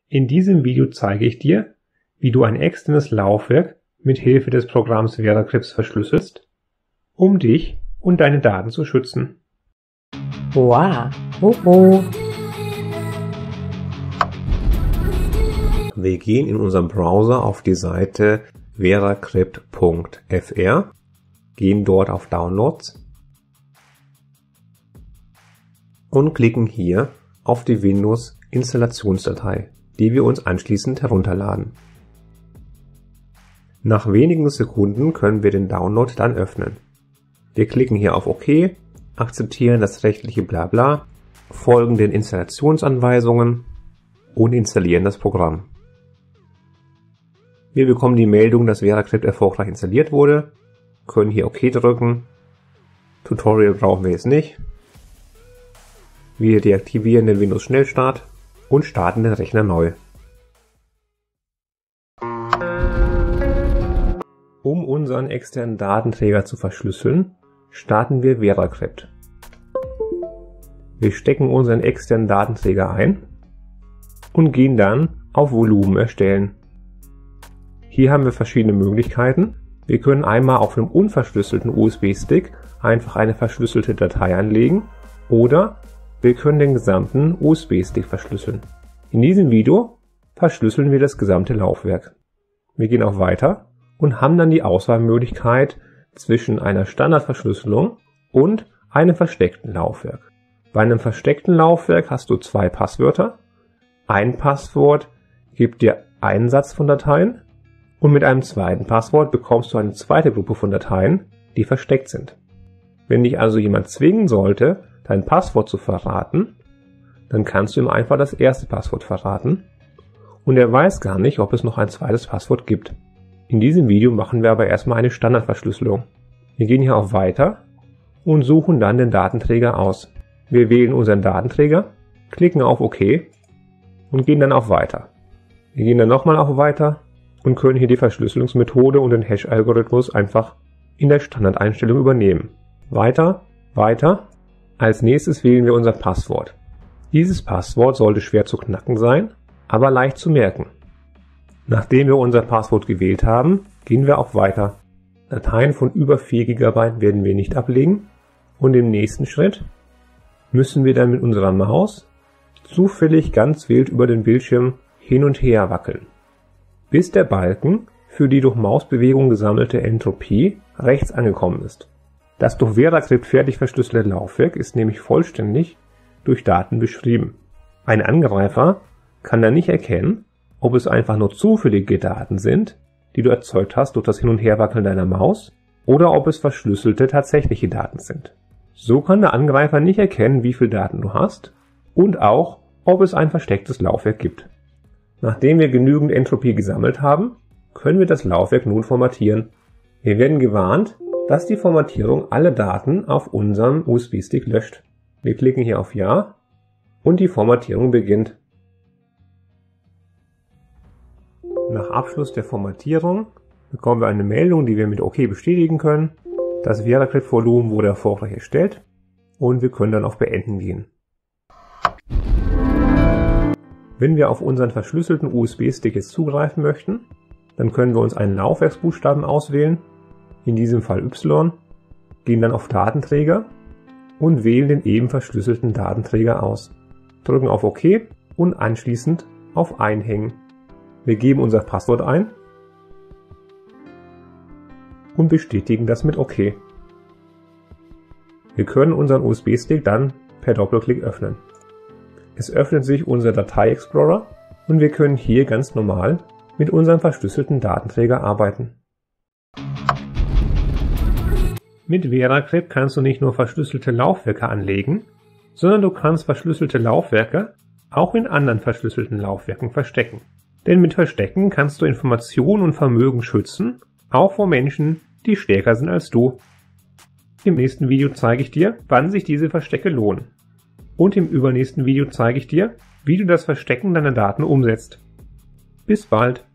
In diesem Video zeige ich dir, wie du ein externes Laufwerk mit Hilfe des Programms VeraCrypt verschlüsselst, um dich und deine Daten zu schützen. Wow. Oh. Wir gehen in unserem Browser auf die Seite veracrypt.fr, gehen dort auf Downloads und klicken hier auf die Windows-Installationsdatei, die wir uns anschließend herunterladen. Nach wenigen Sekunden können wir den Download dann öffnen. Wir klicken hier auf OK, akzeptieren das rechtliche Blabla, folgen den Installationsanweisungen und installieren das Programm. Wir bekommen die Meldung, dass VeraCrypt erfolgreich installiert wurde, können hier OK drücken. Tutorial brauchen wir jetzt nicht. Wir deaktivieren den Windows Schnellstart und starten den Rechner neu. Um unseren externen Datenträger zu verschlüsseln, starten wir VeraCrypt. Wir stecken unseren externen Datenträger ein und gehen dann auf Volumen erstellen. Hier haben wir verschiedene Möglichkeiten. Wir können einmal auf dem unverschlüsselten USB-Stick einfach eine verschlüsselte Datei anlegen oder wir können den gesamten USB-Stick verschlüsseln. In diesem Video verschlüsseln wir das gesamte Laufwerk. Wir gehen auf Weiter und haben dann die Auswahlmöglichkeit zwischen einer Standardverschlüsselung und einem versteckten Laufwerk. Bei einem versteckten Laufwerk hast du zwei Passwörter. Ein Passwort gibt dir einen Satz von Dateien und mit einem zweiten Passwort bekommst du eine zweite Gruppe von Dateien, die versteckt sind. Wenn dich also jemand zwingen sollte, dein Passwort zu verraten, dann kannst du ihm einfach das erste Passwort verraten und er weiß gar nicht, ob es noch ein zweites Passwort gibt. In diesem Video machen wir aber erstmal eine Standardverschlüsselung. Wir gehen hier auf Weiter und suchen dann den Datenträger aus. Wir wählen unseren Datenträger, klicken auf OK und gehen dann auf Weiter. Wir gehen dann nochmal auf Weiter und können hier die Verschlüsselungsmethode und den Hash-Algorithmus einfach in der Standardeinstellung übernehmen. Weiter, weiter. Als nächstes wählen wir unser Passwort. Dieses Passwort sollte schwer zu knacken sein, aber leicht zu merken. Nachdem wir unser Passwort gewählt haben, gehen wir auf Weiter. Dateien von über 4 GB werden wir nicht ablegen und im nächsten Schritt müssen wir dann mit unserer Maus zufällig ganz wild über den Bildschirm hin und her wackeln, bis der Balken für die durch Mausbewegung gesammelte Entropie rechts angekommen ist. Das durch VeraCrypt fertig verschlüsselte Laufwerk ist nämlich vollständig durch Daten beschrieben. Ein Angreifer kann dann nicht erkennen, ob es einfach nur zufällige Daten sind, die du erzeugt hast durch das Hin- und Herwackeln deiner Maus, oder ob es verschlüsselte tatsächliche Daten sind. So kann der Angreifer nicht erkennen, wie viele Daten du hast und auch, ob es ein verstecktes Laufwerk gibt. Nachdem wir genügend Entropie gesammelt haben, können wir das Laufwerk nun formatieren. Wir werden gewarnt, dass die Formatierung alle Daten auf unserem USB-Stick löscht. Wir klicken hier auf Ja und die Formatierung beginnt. Nach Abschluss der Formatierung bekommen wir eine Meldung, die wir mit OK bestätigen können. Das VeraCrypt-Volumen wurde erfolgreich erstellt und wir können dann auf Beenden gehen. Wenn wir auf unseren verschlüsselten USB-Stick jetzt zugreifen möchten, dann können wir uns einen Laufwerksbuchstaben auswählen, in diesem Fall Y, gehen dann auf Datenträger und wählen den eben verschlüsselten Datenträger aus. Drücken auf OK und anschließend auf Einhängen. Wir geben unser Passwort ein und bestätigen das mit OK. Wir können unseren USB-Stick dann per Doppelklick öffnen. Es öffnet sich unser Datei-Explorer und wir können hier ganz normal mit unserem verschlüsselten Datenträger arbeiten. Mit VeraCrypt kannst du nicht nur verschlüsselte Laufwerke anlegen, sondern du kannst verschlüsselte Laufwerke auch in anderen verschlüsselten Laufwerken verstecken. Denn mit Verstecken kannst du Informationen und Vermögen schützen, auch vor Menschen, die stärker sind als du. Im nächsten Video zeige ich dir, wann sich diese Verstecke lohnen. Und im übernächsten Video zeige ich dir, wie du das Verstecken deiner Daten umsetzt. Bis bald!